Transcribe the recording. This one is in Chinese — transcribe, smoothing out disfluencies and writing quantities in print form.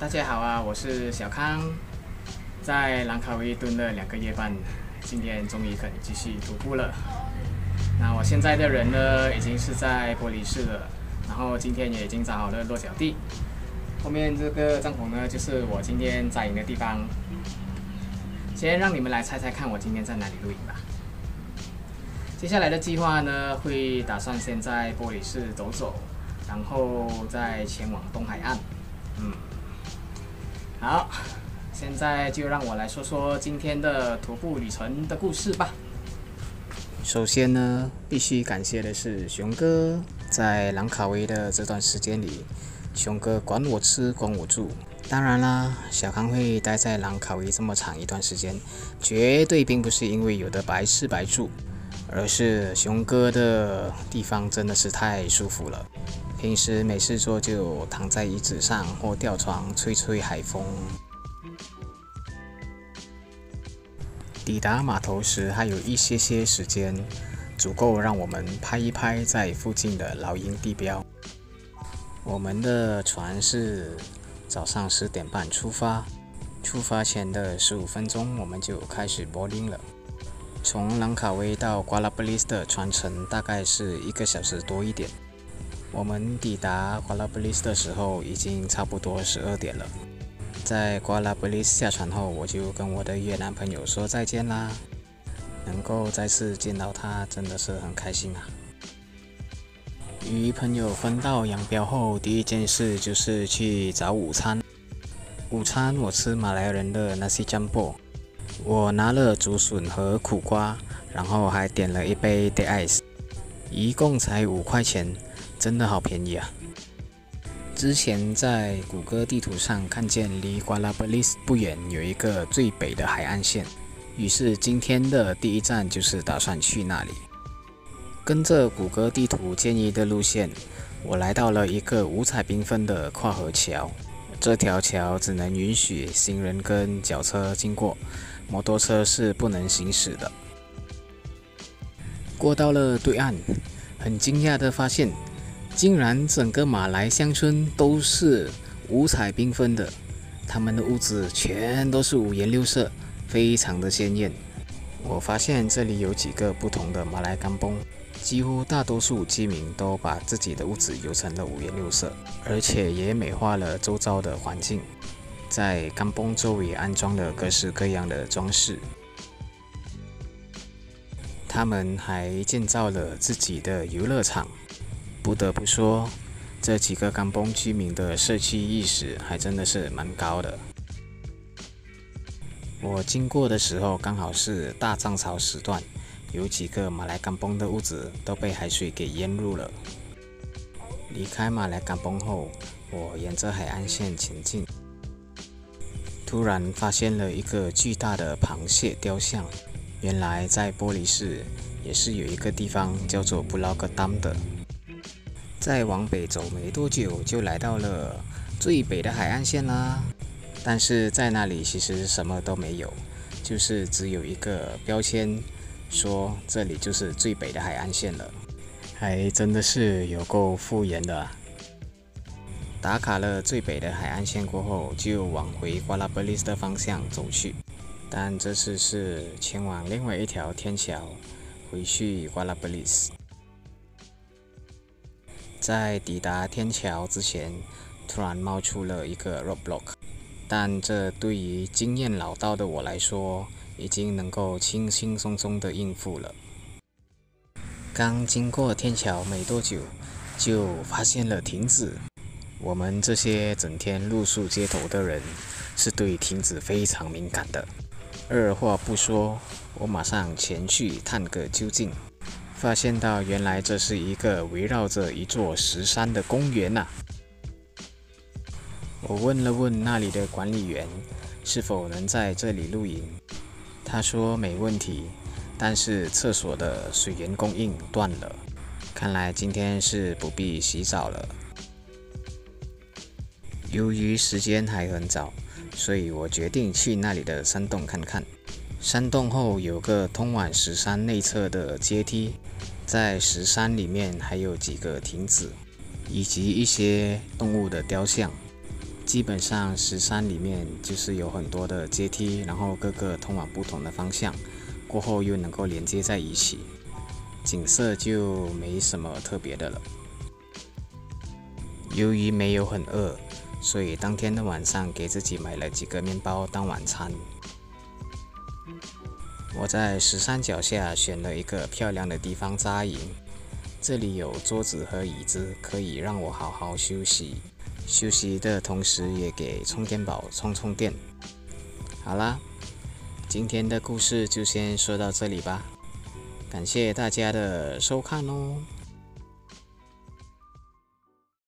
大家好啊，我是小康，在兰卡威蹲了2个月半，今天终于可以继续徒步了。那我现在的人呢，已经是在玻璃市了，然后今天也已经找好了落脚地。后面这个帐篷呢，就是我今天扎营的地方。先让你们来猜猜看，我今天在哪里露营吧。接下来的计划呢，会打算先在玻璃市走走，然后再前往东海岸。好，现在就让我来说说今天的徒步旅程的故事吧。首先呢，必须感谢的是熊哥，在兰卡威的这段时间里，熊哥管我吃管我住。当然啦，小康会待在兰卡威这么长一段时间，绝对并不是因为有的白吃白住，而是熊哥的地方真的是太舒服了。平时没事做就躺在椅子上或吊床吹吹海风。抵达码头时还有一些时间，足够让我们拍一拍在附近的老鹰地标。我们的船是早上10点半出发，出发前的15分钟我们就开始 boarding 了。从兰卡威到瓜拉布里斯的船程大概是1个小时多一点。我们抵达瓜拉布里斯的时候已经差不多12点了。在瓜拉布里斯下船后，我就跟我的越南朋友说再见啦。能够再次见到他，真的是很开心啊。与朋友分道扬镳后，第一件事就是去找午餐。午餐我吃马来人的 nasi campur， 我拿了竹笋和苦瓜，然后还点了一杯 teh ais， 一共才5块钱。真的好便宜啊！之前在谷歌地图上看见离瓜拉布里斯不远有一个最北的海岸线，于是今天的第一站就是打算去那里。跟着谷歌地图建议的路线，我来到了一个五彩缤纷的跨河桥。这条桥只能允许行人跟脚车经过，摩托车是不能行驶的。过到了对岸，很惊讶的发现，竟然整个马来乡村都是五彩缤纷的，他们的屋子全都是5颜6色，非常的鲜艳。我发现这里有几个不同的马来kampung，几乎大多数居民都把自己的屋子油成了5颜6色，而且也美化了周遭的环境，在kampung周围安装了各式各样的装饰。他们还建造了自己的游乐场。不得不说，这几个kampung居民的社区意识还真的是蛮高的。我经过的时候刚好是大涨潮时段，有几个马来kampung的屋子都被海水给淹入了。离开马来kampung后，我沿着海岸线前进，突然发现了一个巨大的螃蟹雕像。原来在玻璃市也是有一个地方叫做Pulau Ketam的。再往北走没多久，就来到了最北的海岸线啦。但是在那里其实什么都没有，就是只有一个标签说这里就是最北的海岸线了，还真的是有够敷衍的啊。打卡了最北的海岸线过后，就往回瓜拉布里斯的方向走去，但这次是前往另外一条天桥回去瓜拉布里斯。在抵达天桥之前，突然冒出了一个 roadblock， 但这对于经验老道的我来说，已经能够轻轻松松的应付了。刚经过天桥没多久，就发现了亭子。我们这些整天露宿街头的人，是对亭子非常敏感的。二话不说，我马上前去探个究竟。发现到原来这是一个围绕着一座石山的公园啊。我问了问那里的管理员是否能在这里露营，他说没问题，但是厕所的水源供应断了，看来今天是不必洗澡了。由于时间还很早，所以我决定去那里的山洞看看。山洞后有个通往石山内侧的阶梯，在石山里面还有几个亭子，以及一些动物的雕像。 基本上石山里面就是有很多的阶梯，然后各个通往不同的方向，过后又能够连接在一起，景色就没什么特别的了。由于没有很饿，所以当天的晚上给自己买了几个面包当晚餐。我在石山脚下选了一个漂亮的地方扎营，这里有桌子和椅子，可以让我好好休息。休息的同时也给充电宝充电。好啦，今天的故事就先说到这里吧，感谢大家的收看哦。